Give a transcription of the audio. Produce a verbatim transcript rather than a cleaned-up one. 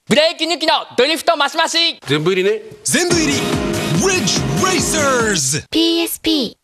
ブレーキ抜きのドリフトマシマシ。 全部入りね。 全部入り リッジレーサーズピーエスピー